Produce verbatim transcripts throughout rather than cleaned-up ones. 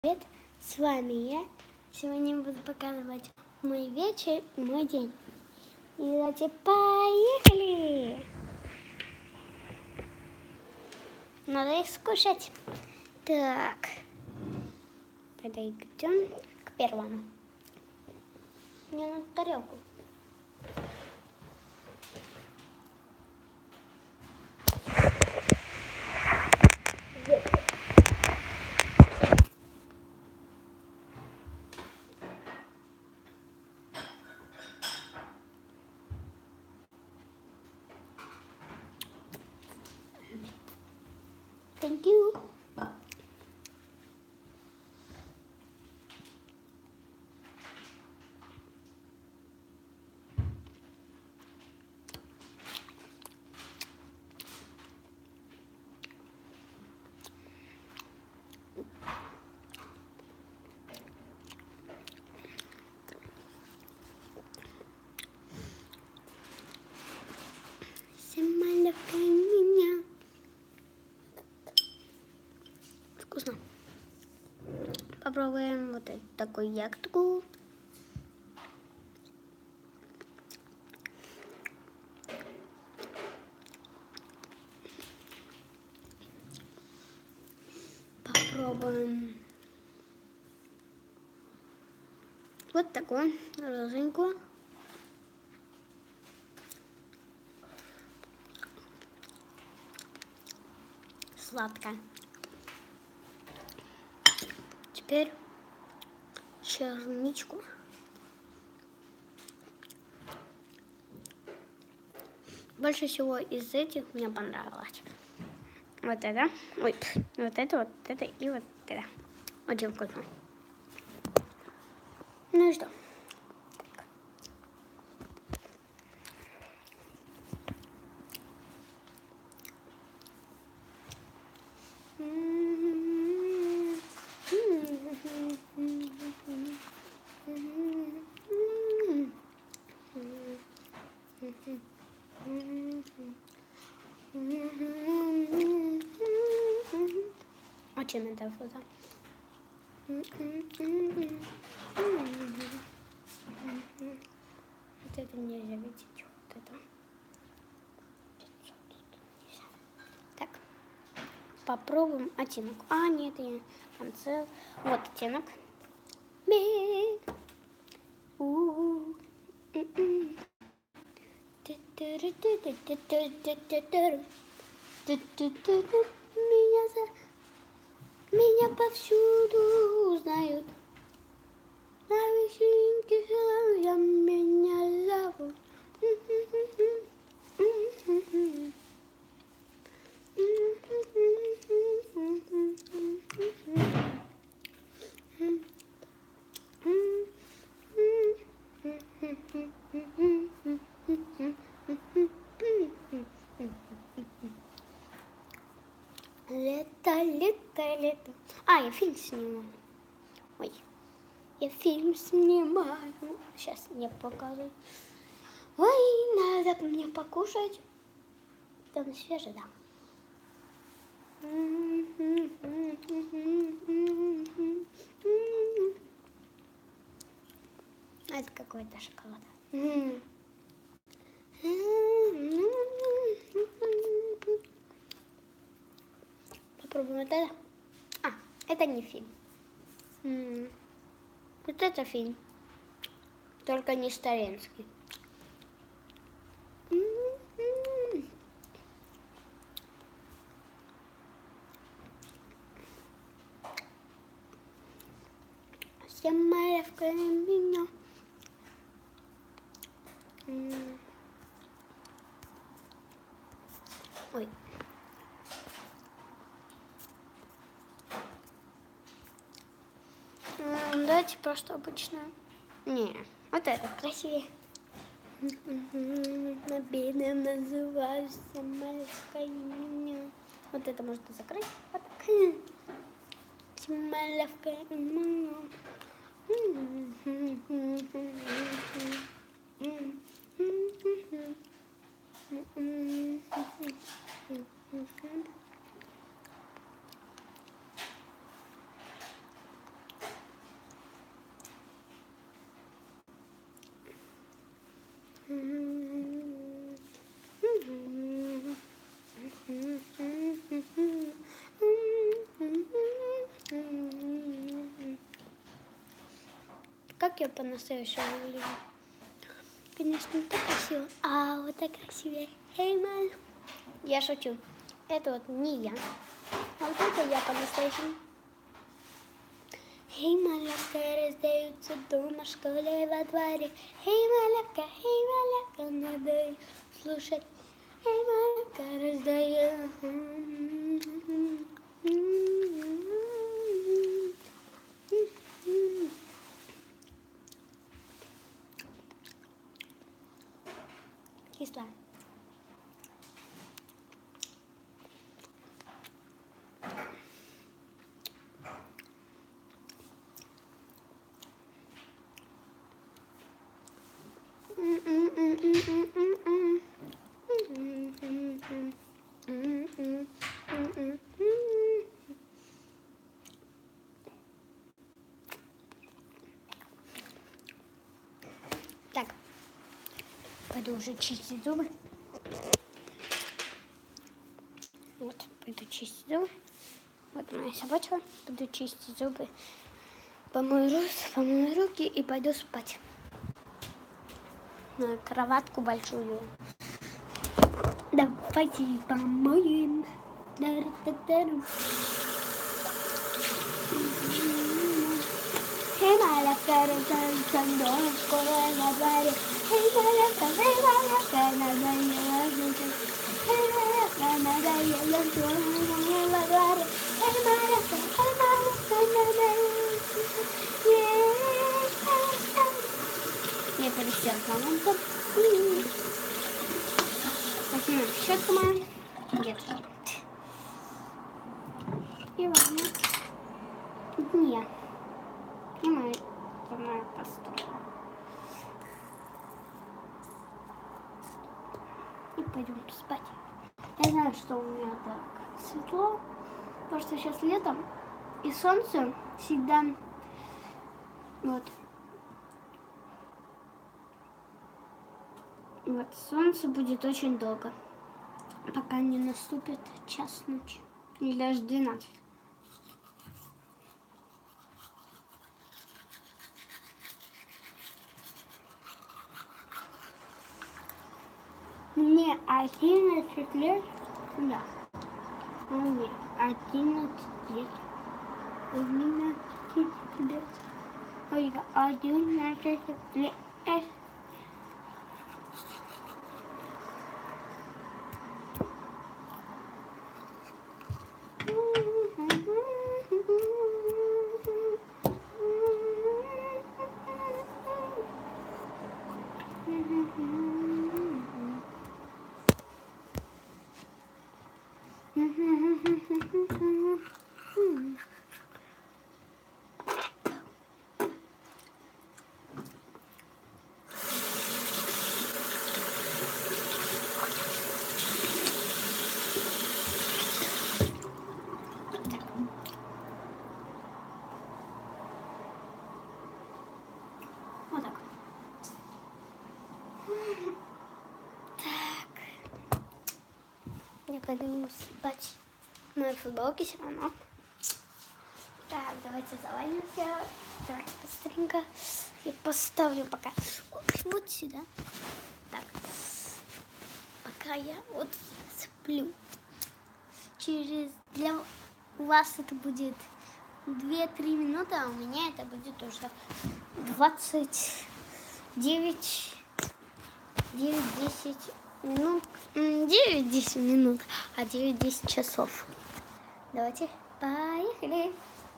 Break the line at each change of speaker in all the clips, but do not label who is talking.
Привет, с вами я. Сегодня буду показывать мой вечер и мой день. И давайте поехали! Надо их скушать. Так, подойдем к первому. Мне надо тарелку. Thank you. Самолётка меня. Вкусно. Попробуем вот эту такую ягодку. Попробуем вот такую розовенькую. Сладкая. Теперь черничку. Больше всего из этих мне понравилось вот это, ой, вот это, вот это и вот это. Очень вкусно. Ну и что? Очень это вкусно. Вот это нельзя видеть. Вот это. Так. Попробуем оттенок. А, нет, я в конце. Вот оттенок. Меня, за... Меня повсюду узнают. На вечеринке я меня зовут. Лето, лето, лето. А, я фильм снимаю. Ой, я фильм снимаю. Сейчас я покажу. Ой, надо мне покушать. Там свежий, да. Это какой-то шоколад. Попробуем вот это. А, это не фильм. Вот это фильм. Только не Старенский. Самолётка меня. Ой. Давайте просто обычно. Не, вот это красивее. На бедном называюсь самолётка меня. Вот это можно закрыть. Вот так. Самолётка меня. как я по-настоящему выгляжу? Конечно, не так красиво, а вот так красивее. Эй, мам. Я шучу. Это вот не я. Вот это я по-настоящему. Эй, малявка, раздаются дома, в школе, во дворе. Эй, малявка, эй, малявка, надо слушать. Эй, малявка, раздается. Кисло. Так, пойду уже чистить зубы. Вот, пойду чистить зубы. Вот моя собачка. Пойду чистить зубы. Помою руки, помою руки и пойду спать. На кроватку большую. Давайте помоем. Эй, малявка, раздаются дома, в школе, во дворе. Эй, малявка, эй, малявка, надоело жить. Эй, малявка, надоело дома, во дворе. Эй, малявка, эй, малявка, надоело жить. Я пересел к мамонту. Возьмем щетку мою. Где-то. И ладно. Нет. И мы помою посту. И пойдем спать. Я знаю, что у меня так светло, потому что сейчас летом, и солнце всегда вот. Вот солнце будет очень долго, пока не наступит час ночи. Или даже двенадцать. Мне одиннадцать лет, да. А мне одиннадцать лет. одиннадцать лет. Ой, одиннадцать лет. Вот так. Так. Я пойду спать. В моей футболке все равно. Так, давайте завалимся. Давайте быстренько. Я поставлю пока вот сюда. Так. Пока я вот сплю. Через для вас это будет две-три минуты, а у меня это будет уже двадцать девять, девять-десять минут. девять-десять минут, а девять-десять часов. Давайте, поехали.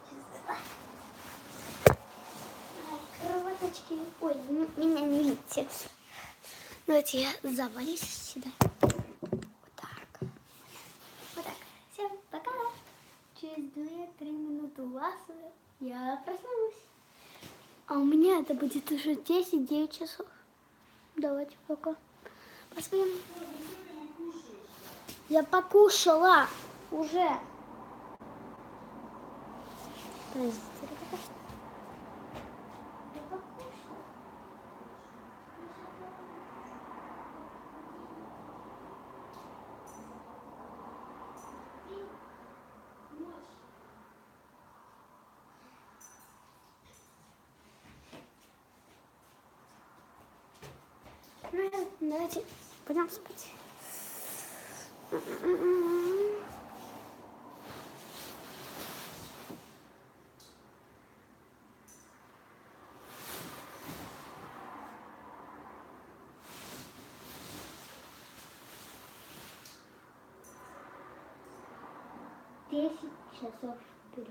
Кроваточки. Ой, меня не видите. Давайте я завалюсь сюда. Вот так. Вот так. Всем пока. Через две-три минуты у вас я проснусь. А у меня это будет уже десять-девять часов. Давайте пока посмотрим. Я покушала уже. Подождите, ребята. Я покушала. Ну, давайте пойдем спать. Десять часов вперед.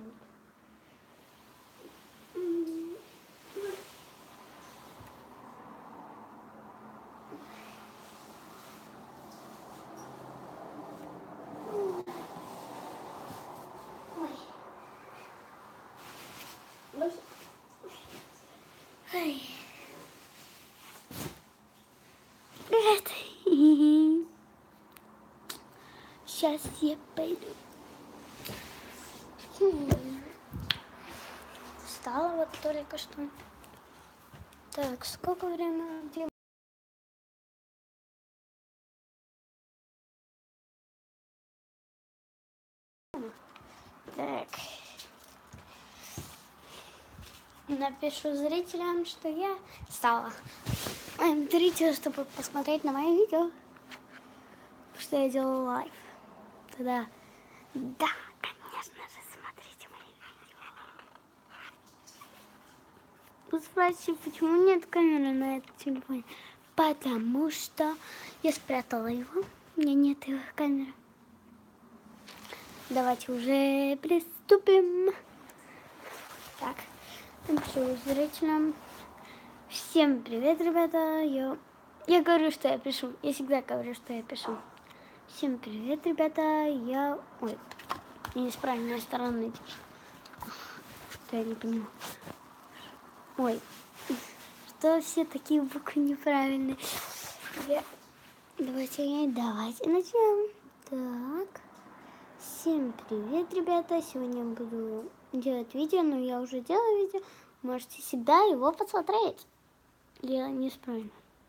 Ой. Привет. Сейчас я пойду. Встала вот только что. Так, сколько времени? Где? Так. Напишу зрителям, что я встала. Зрители, чтобы посмотреть на мои видео, что я делала лайв. Тогда, да, конечно же, смотрите мои видео. Вы спросите, почему нет камеры на этом телефоне? Потому что я спрятала его. У меня нет его камеры. Давайте уже приступим. Так, напишу зрителям. Всем привет, ребята. Я, я говорю, что я пишу. Я всегда говорю, что я пишу. Всем привет, ребята. Я... Ой, я не с правильной стороны. Что я не понимаю. Ой, что все такие буквы неправильные. Я... Давайте, давайте начнем. Так. Всем привет, ребята. Сегодня я буду делать видео, но я уже делаю видео. Можете всегда его посмотреть. Я неправильно.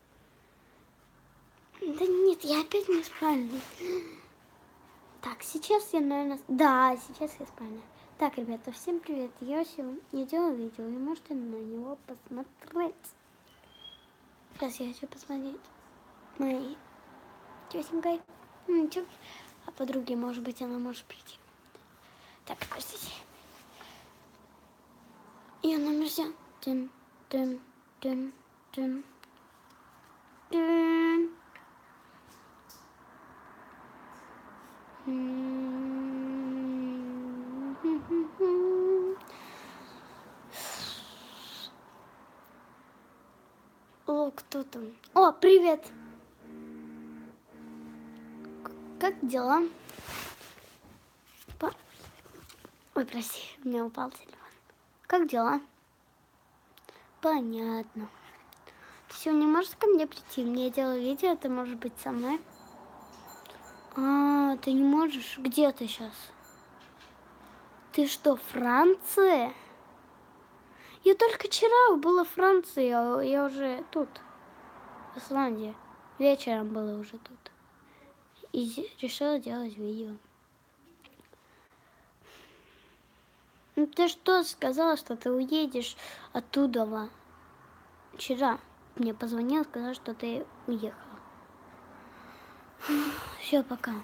Да нет, я опять неправильно. Так, сейчас я, наверное... Да, сейчас я правильно. Так, ребята, всем привет. Я сегодня делаю видео, и можете на него посмотреть. Сейчас я хочу посмотреть моей тетенькой. Ну, ничего. А подруге, может быть, она может прийти. Так, подождите. Ее номер взял. Тын, тын, тын, тын, тын. О, кто там? О, привет! Как дела? По... Ой, прости, у меня упал телефон. Как дела? Понятно. Ты сегодня можешь ко мне прийти? Мне делаю видео, ты можешь быть со мной? А, ты не можешь? Где ты сейчас? Ты что, Франция? Я только вчера была в Франции, а я уже тут, в Исландии. Вечером была уже тут. И решила делать видео. Ну ты что сказала, что ты уедешь оттуда? Вчера мне позвонила, сказала, что ты уехала. Все, пока.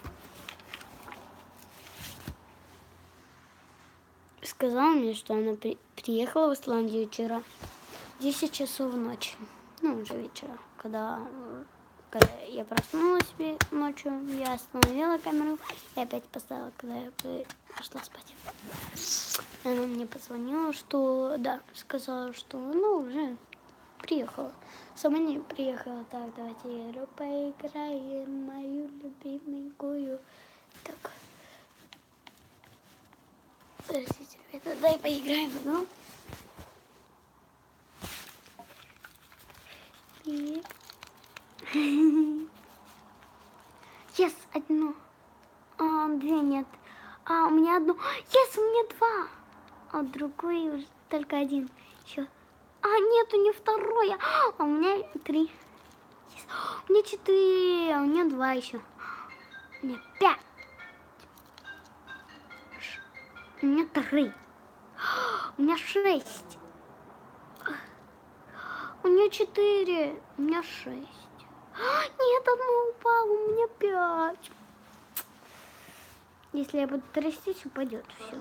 Сказала мне, что она при приехала в Исландию вчера. десять часов ночи. Ну, уже вечера. Когда, когда я проснулась ночью, я остановила камеру и опять поставила, когда я пошла спать. Она мне позвонила, что, да, сказала, что, ну, уже приехала. Сама не приехала. Так, давайте игру поиграем, мою любимую. Так. Подождите, ребята, дай поиграем в игру. И... Yes, одно. А, две нет. А, у меня одно. Yes, у меня два. А другой уже только один. Еще. А, нет, у нее второе. А у меня три. Yes. У меня четыре, а у меня два еще. У меня пять. У меня три. У меня шесть. У нее четыре. У меня шесть. Нет, одно упало, у меня пять. Если я буду трястись, упадет все.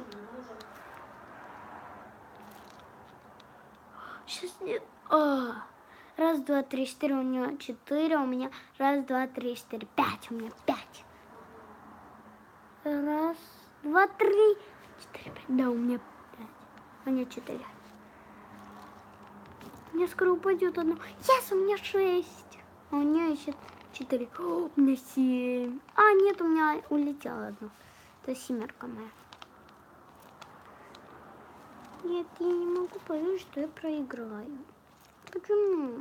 Сейчас нет. А, раз, два, три, четыре, у нее четыре, у меня раз, два, три, четыре, пять, у меня пять. Раз, два, три, четыре, пять. Да, у меня пять. У меня четыре. У меня скоро упадет одно. Yes, у меня шесть. А у нее еще четыре. О, у меня семь. А, нет, у меня улетело одно. Это семерка моя. Нет, я не могу поверить, что я проиграю. Почему?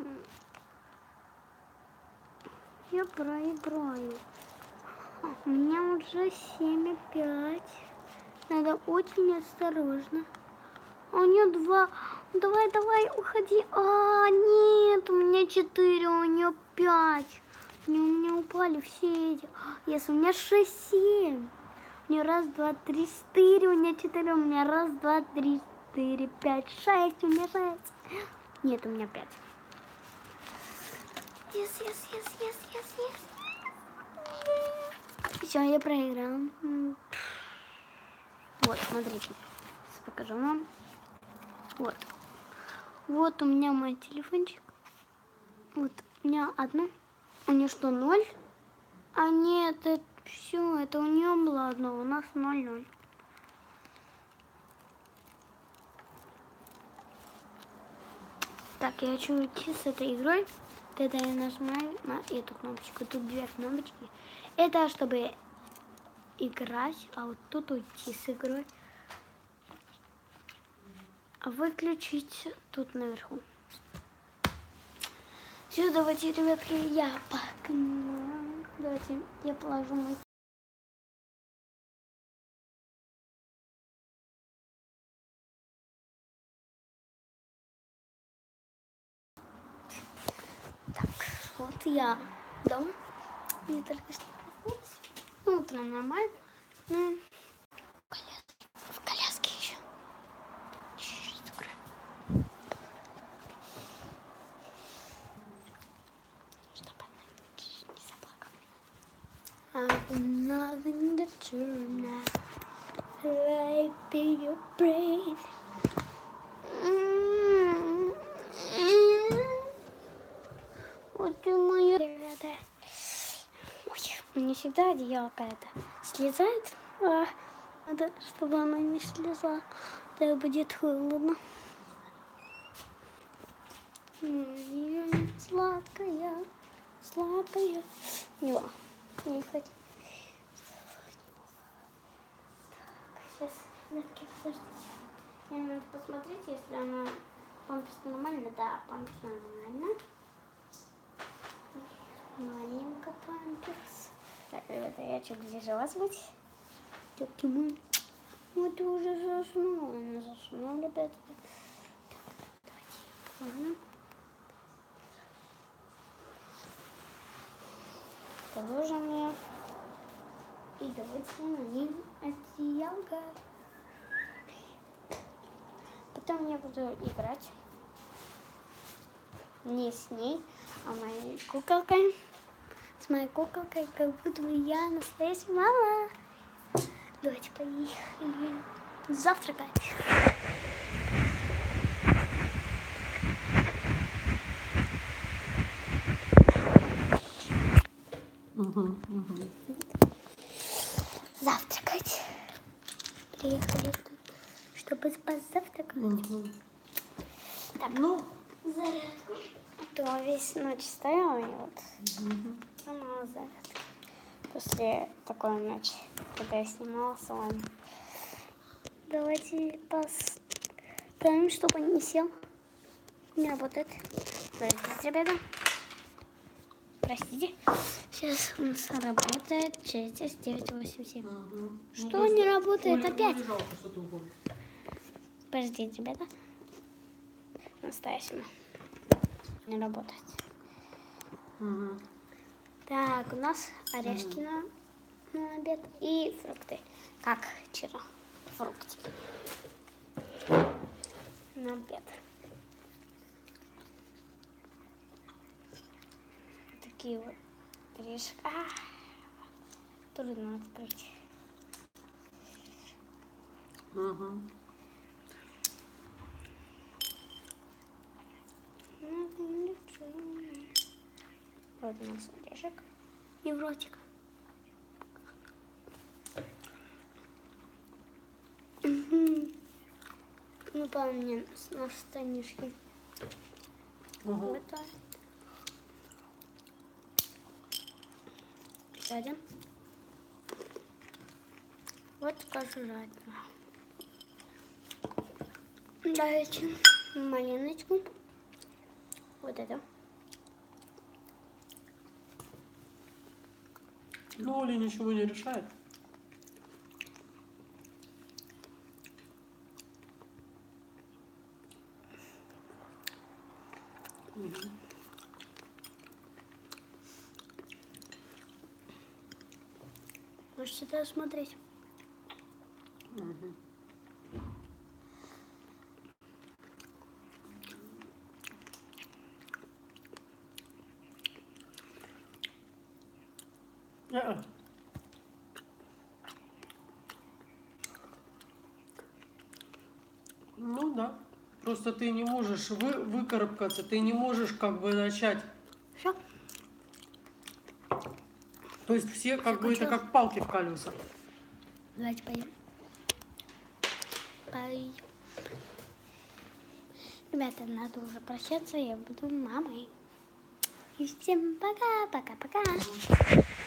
Я проиграю. У меня уже семь и пять. Надо очень осторожно. А у нее два. Давай, давай, уходи. А, нет, у меня четыре, у нее пять. У меня упали все эти. Если у меня шесть, семь. У нее раз, два, три, четыре, у меня четыре, у меня раз, два, три, четыре, пять, шесть, у меня шесть. Нет, у меня пять. Yes, yes, yes, yes, yes, yes. Все, я проиграла. Вот, смотрите. Сейчас покажу вам. Вот. Вот у меня мой телефончик. Вот у меня одно. У нее что, ноль? А нет, это все, это у нее было одно, у нас ноль-ноль. Так, я хочу уйти с этой игрой. Тогда я нажимаю на эту кнопочку. Тут две кнопочки. Это чтобы играть, а вот тут уйти с игрой. А выключить тут наверху. Все, давайте, ребятки, я погнала. Давайте я положу мой. Так, вот я дома. Мне только что проснулась. Ну, утром нормально. Но в коляске еще. Чуть-чуть закрою. Чтобы она не заплакала. I've nothing to turn now. Like be your brain. Вот ты моя. Ой, мне всегда одеяло какая-то слезает. А, надо, чтобы она не слезла. Тогда будет холодно. М-м-м, сладкая, сладкая. Не, не хочу. Сейчас, ребятки, подождите. Мне надо посмотреть, если она памперс нормально. Да, памперс нормально. Маленькая памперс. Так, ребята, я чуть ближе вас быть. Тётки мои. Ну, ты уже заснула. Она заснула, ребята. Так, давайте. Ладно. Положим ее. И давайте наденем одеялко. Потом я буду играть. Не с ней, а моей куколкой. С моей куколкой, как будто бы я настоящая мама. Давайте поехали завтракать.
Угу, угу.
Завтракать. Приехали, чтобы позавтракать.
Угу.
Так, ну, зарядку. То весь ночь стояла и вот
Угу.
снимала зарядку. После такой ночи, когда я снимала с вами. Давайте поставим, чтобы не сел. Не работает. Простите, ребята. Простите. Сейчас у нас работает шесть девять восемь семь.
Угу.
Что
Ну,
не работает
Оля,
опять?
Оле жалко, что ты уходишь.
Подождите, ребята. Настоящему. Не работает.
Угу.
Так, у нас орешки на, на обед и фрукты. Как вчера. Фруктики. На обед. такие вот орешки. А, трудно открыть.
Угу.
Вот у нас орешек и в ротик. Угу. Ну, по мне, наши штанишки.
Угу.
Вот так. Сядем. Вот скажу жадно. Дальше малиночку. Вот это.
Ну, Оля ничего не решает. Угу.
Можете сюда смотреть.
Угу. А-а. Ну да. Просто ты не можешь вы, выкарабкаться, ты не можешь как бы начать.
Все.
То есть все как бы это
Закончила.
как палки в колеса.
Давайте поедем. Пой. Ребята, надо уже прощаться, я буду мамой. И всем пока, пока, пока.